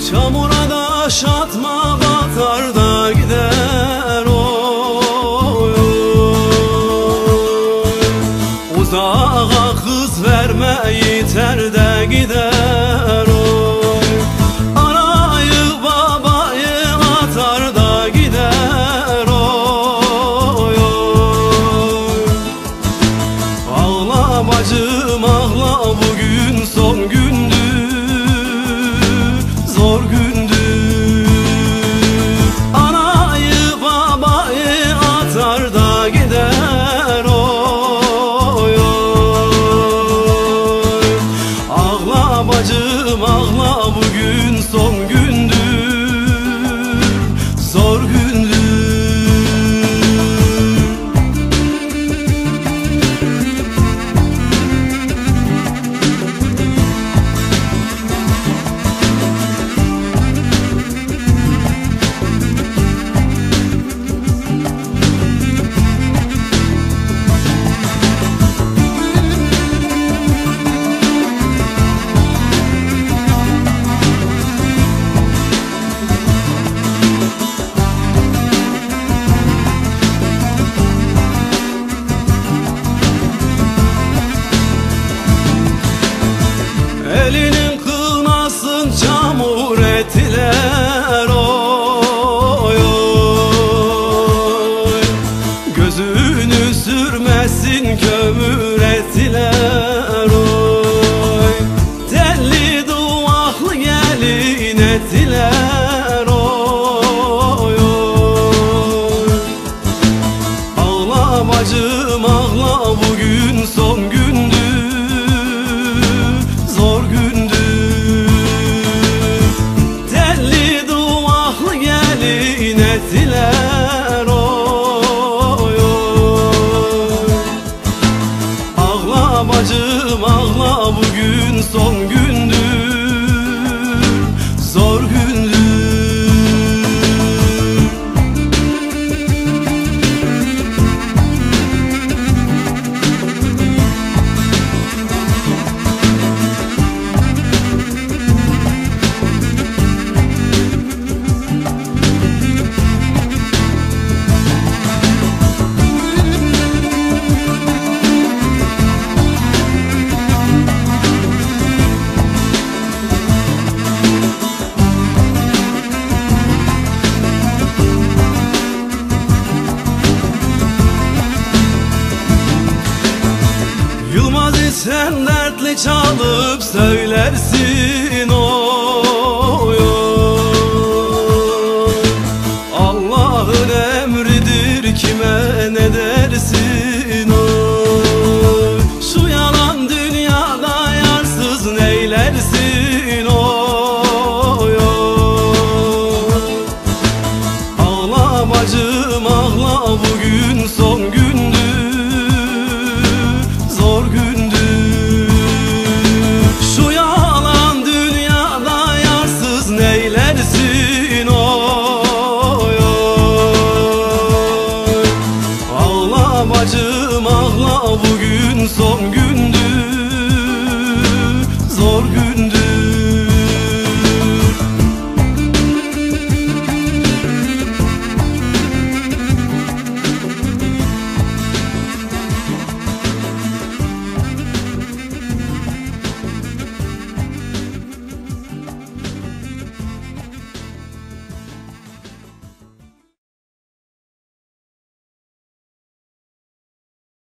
Çamura daş atma, batar da gider oy, oy. Uzağa kız verme, yeter de gider oy. Anayı babayı atar da gider oy, oy. Ağla bacım ağla, bugün son gündür, zor gündür. Anayı babayı atar da gider oy, oy. Ağla bacım ağla, bugün son gündür, zor gündür. Elinin kınasın çamur ettiler oy, oy. Gözünü sürmesin kömür ettiler oy. Telli duvaklı gelin ettiler oy, oy. Ağla bacım ağla, bugün son gündür, zor gündür. Telli duvaklı gelin ettiler oy, oy. Ağla bacım ağla, bugün son gündür, zor gündür. Sen dertli çalıp söylersin